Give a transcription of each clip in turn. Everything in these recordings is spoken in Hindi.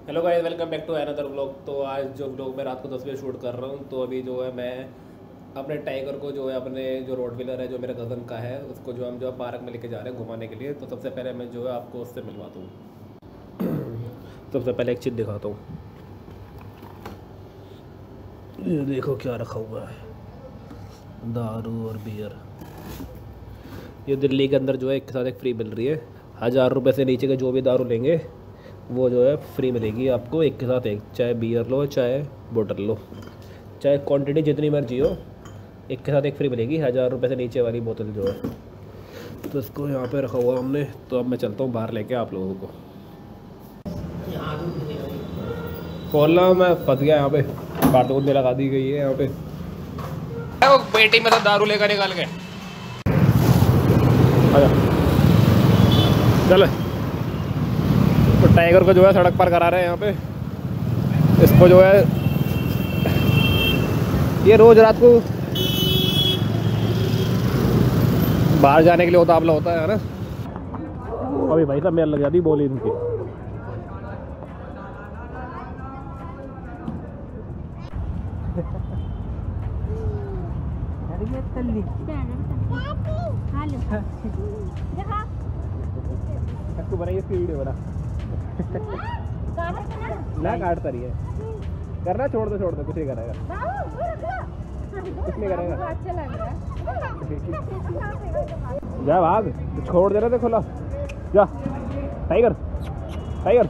Hello guys, welcome back to another vlog. तो आज जो व्लॉग मैं रात को 10 बजे शूट कर रहा हूँ। तो अभी जो है मैं अपने टाइगर को जो है अपने जो रोड व्हीलर है जो मेरे कज़न का है उसको जो हम जो है पार्क में लेके जा रहे हैं घुमाने के लिए। तो सबसे पहले मैं जो है आपको उससे मिलवाता हूँ। सबसे पहले एक चीज़ दिखाता हूँ, ये देखो क्या रखा हुआ है, दारू और बियर। ये दिल्ली के अंदर जो है एक के साथ एक फ्री मिल रही है। 1000 रुपये से नीचे के जो भी दारू लेंगे वो जो है फ्री मिलेगी आपको, एक के साथ एक। चाहे बियर लो चाहे बोतल लो, चाहे क्वांटिटी जितनी मर्जी हो, एक के साथ एक फ्री मिलेगी 1000 रुपये से नीचे वाली बोतल जो है। तो इसको यहाँ पे रखा हुआ हमने। तो अब मैं चलता हूँ बाहर लेके आप लोगों को। खोलना, मैं फंस गया यहाँ पे, कारतून में लगा दी गई है यहाँ पे। वो पेटी में तो दारू लेकर निकाल के आजा चल। तो टाइगर को जो है सड़क पार करा रहे हैं यहाँ पे। इसको जो है ये रोज रात को बाहर जाने के लिए उतावला होता है ना। अभी भाई साहब मेरे लग जाती बोली इनकी। तू बनाइए इसकी वीडियो बना। ना काटता रही है, करना छोड़ दो कुछ नहीं करेगा, कुछ नहीं करेगा। अच्छा लग रहा है, जा भाग, छोड़ दे रहे थे खुला। जा tiger, tiger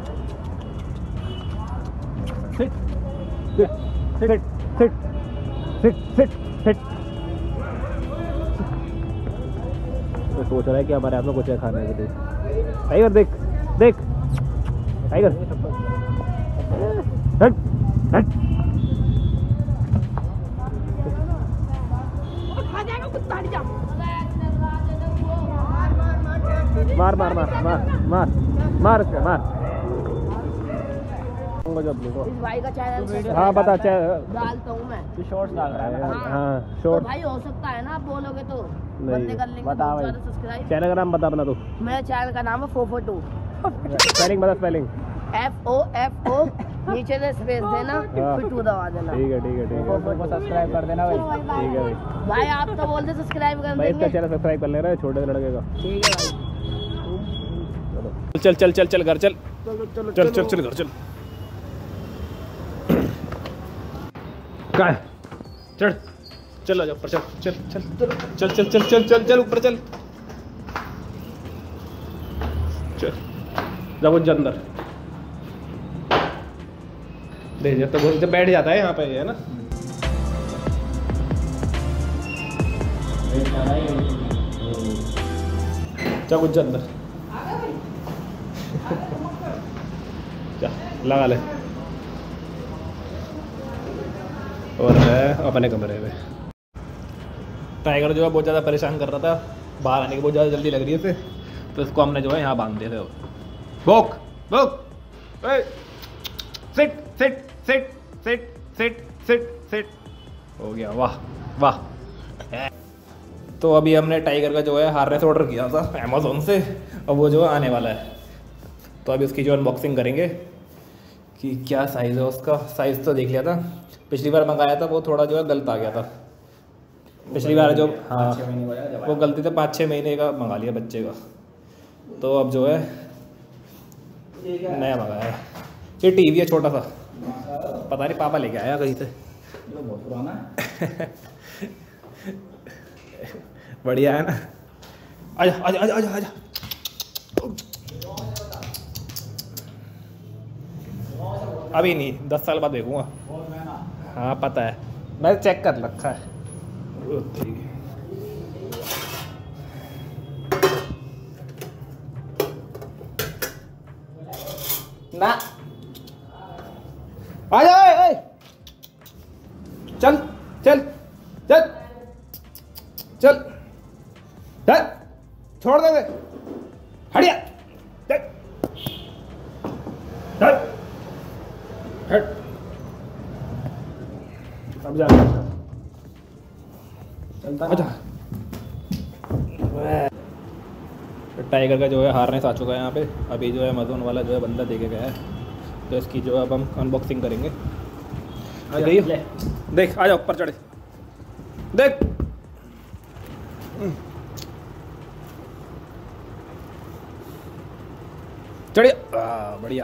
sit sit sit sit sit sit sit. तो सोच रहा है कि हमारे हाथ में कुछ है खाने के लिए। टाइगर देख देख, टाइगर हट हट। मार मार मार मार मार मार मार। इस भाई का चैनल हाँ बता, डालता हूँ मैं, शॉर्ट्स डाल रहा है। हाँ, हाँ शॉर्ट तो भाई हो सकता है ना आप बोलोगे तो नहीं, बंदे कर लेंगे। बता भाई सब्सक्राइब। चैनल का नाम बता अपना। तो मेरे चैनल का नाम है फोफो2। स्पेलिंग बता, स्पेलिंग। FOFO नीचे से स्पेस देना, फिर 2 दबा देना। ठीक है ठीक है ठीक है, सब्सक्राइब कर देना भाई। ठीक है भाई। भाई आप तो बोलते सब्सक्राइब कर भाई इसका देंगे। चैनल सब्सक्राइब कर ले रहा है छोटे से लड़के का। ठीक है भाई, चल चल चल चल घर चल चल चल चल घर चल। कहाँ है? चढ़ चल, आजा ऊपर, चल चल चल चल चल चल चल चल चल ऊपर चल चल। जा वो अंदर दे, जब तो जब बैठ जाता है यहाँ पे, है ना। जा कुछ अंदर जा लगा ले। और है अपने कमरे में। टाइगर जो है बहुत ज़्यादा परेशान कर रहा था, बाहर आने की बहुत ज़्यादा जल्दी लग रही है इसे। तो इसको हमने जो है यहाँ बांध दिया था। भोक भोक, sit sit sit sit sit sit sit. हो गया, वाह वाह। तो अभी हमने टाइगर का जो है हार्नेस ऑर्डर किया था अमेज़ॉन से, और वो जो है आने वाला है। तो अभी उसकी जो अनबॉक्सिंग करेंगे कि क्या साइज़ है उसका। साइज़ तो देख लिया था, पिछली बार मंगाया था वो थोड़ा जो है गलत आ गया था। पिछली बार जो हाँ वो गलती से 5-6 महीने का मंगा लिया बच्चे का। तो अब जो है नया मंगाया है। ये टीवी है छोटा सा, पता नहीं पापा लेके आया कहीं से, बहुत पुराना है। बढ़िया है ना। आजा आजा आजा आजा आजा। अभी नहीं, 10 साल बाद देखूंगा। हाँ पता है, मैं चेक कर रखा है। ना आ जा, चल चल चल चल चल, छोड़ दे, हटिया चल चल हट। अब जा चलता अच्छा। टाइगर का जो है हार्नेस आ चुका है यहाँ पे। अभी जो है अमेज़ॉन वाला जो है बंदा देके गया है, तो इसकी जो अब हम अनबॉक्सिंग करेंगे। आ गई ले। देख, आ जा ऊपर चढ़े, देख। चढ़िए, बढ़िया।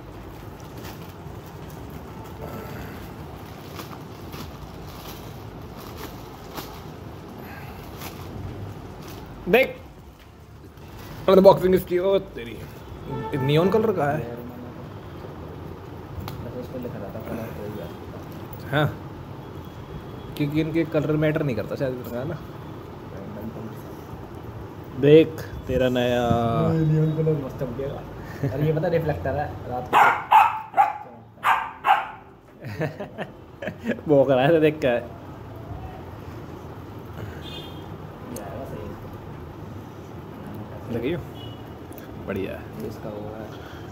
देख अनबॉक्सिंग इसकी। ओ तेरी, नियॉन कलर का है। हाँ, क्योंकि इनके कलर मैटर नहीं करता शायद, है ना। देख तेरा नया नियॉन कलर मस्त चमकेगा। अरे ये पता रिफ्लेक्टर है रात को भौंक रहा है, देख क्या है। लगी बढ़िया है। इसका होगा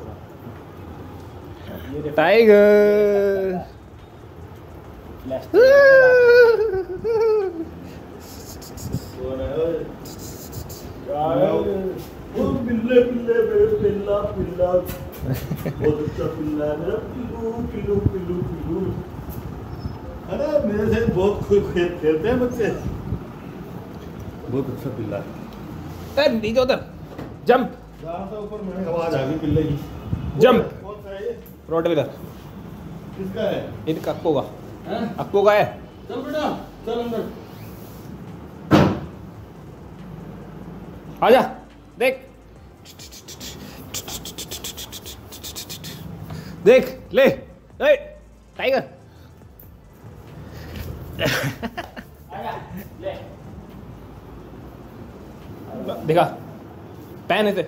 टाइगर। पिल्ले पिल्ले मेरे पिल्ला पिल्ला बहुत अच्छा पिल्ला है मेरा पिल्लू पिल्लू पिल्लू पिल्लू। अरे मेरे से बहुत खेलते हैं बच्चे। बहुत अच्छा पिल्ला है। नीचे उधर जंप। जहाँ से ऊपर मैंने आवाज आ गई पिल्ले की। जंप। कौन सा है ये? रोटवीलर। किसका है? इनका अक्को का। हैं? अक्को का है। चल बेटा चल अंदर। आजा, देख देख, ले ए, टाइगर। दिखा, पहन इसे,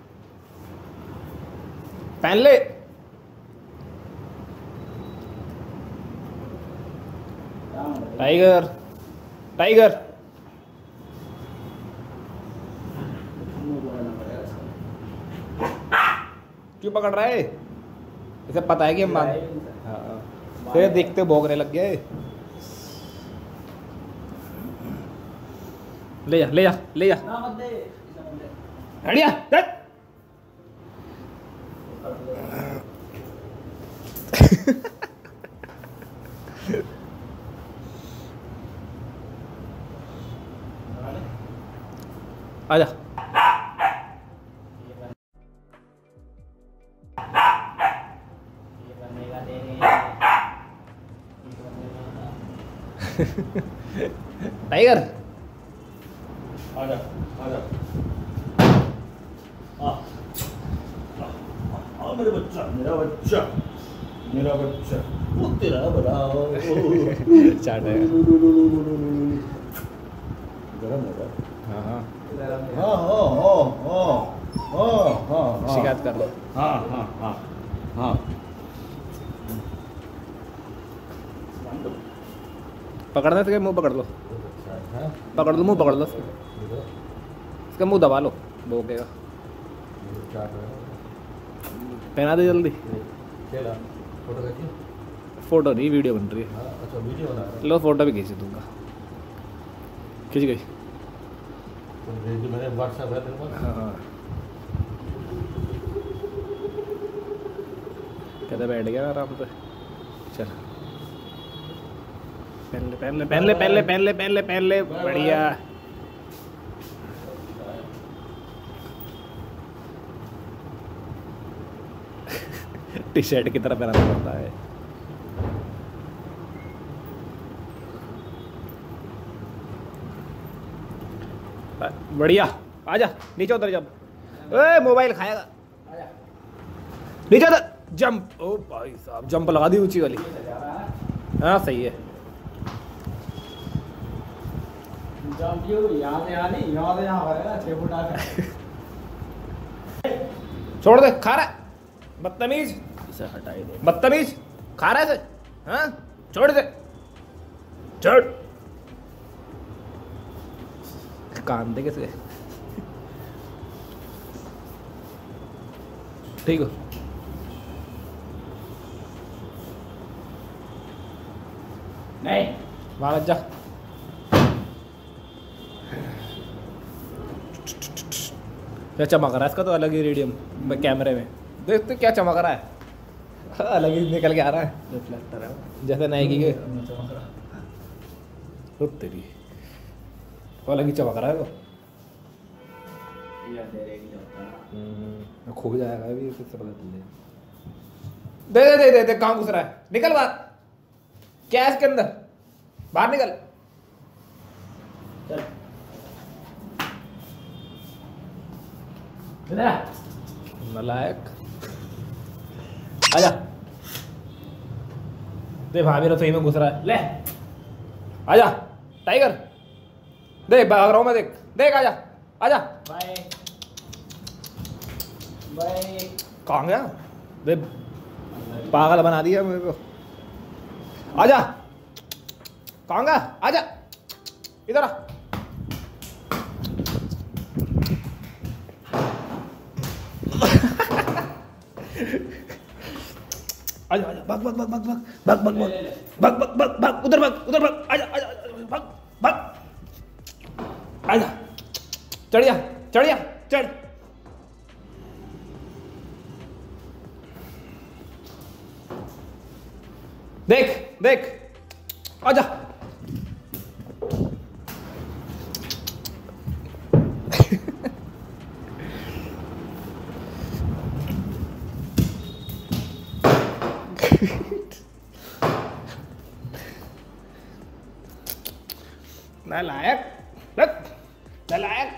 पहन ले। Tiger, tiger. क्यों पकड़ रहा है? इसे पता है कि हम मान। हाँ, फिर देखते भौंकने लग गया है। ले जा, ले जा, ले जा। हटिया, चल। आजा। टाइगर आजा आजा। मेरे बच्चा मेरा बच्चा मेरा बच्चा वो तेरा बड़ा चाट है। गरम होगा। हाँ हाँ, हाँ हाँ हाँ हाँ हाँ हाँ शिकायत कर लो। हाँ हाँ हाँ हाँ। पकड़ने से मुंह पकड़ लो, पकड़ लो, मुंह पकड़ लो इसका मुंह दबा लो, भौंकेगा। पहना दे जल्दी। फोटो नहीं, वीडियो बन रही है। अच्छा वीडियो बना रहा है। लो फोटो भी खींच दूंगा। खींच गई। मैंने व्हाट्सएप है तेरे पास? हाँ हाँ, कहते बैठ गया आराम से। चल पहन ले, पहन ले, पहन ले, पहन ले, पहन ले, पहन ले, पहन ले, बढ़िया। टी शर्ट की तरह पहनना पड़ता है। बढ़िया, आजा नीचे उतर। जब ए मोबाइल खाएगा, नीचे उतर। जंप। ओ भाई साहब, जंप लगा दी ऊंची वाली। हाँ सही है। छोड़ दे, खा रहा है बदतमीज। इसे हटाई दे। बदतमीज, खा रहा है इसे। हाँ छोड़ दे, छोड़। कान दे किसे। ठीक हो? नहीं वहां जा। क्या चमक रहा है इसका तो अलग ही रेडियम कैमरे में। देखते क्या चमक रहा है। अलग ही निकल के आ रहा है रिफ्लेक्टर है जैसे नाइकी के। चमक रहा। तो तेरी वो अलग ही चमक रहा है वो। ये अंधेरे की होता है। खो जाएगा अभी फिर से पता चल जाएगा। दे दे दे दे दे कहाँ घुस रहा है निकल बाहर क्या है इसके अंदर बाहर निकल चल इधर आ। नालायक आजा दे भाभी रसोई में घुस रहा है ले आजा टाइगर देख भाग रहा हूँ मैं देख देख आजा आजा बाय बाय। कहाँ गया बे पागल बना दिया मेरे को आजा कहाँ गया आजा इधर आ आजा आजा भाग भाग भाग भाग भाग भाग भाग भाग भाग भाग भाग उधर भाग आजा आजा आजा, भाग भाग आजा चढ़ जा चढ़ देख देख आजा नालायक लग नालायक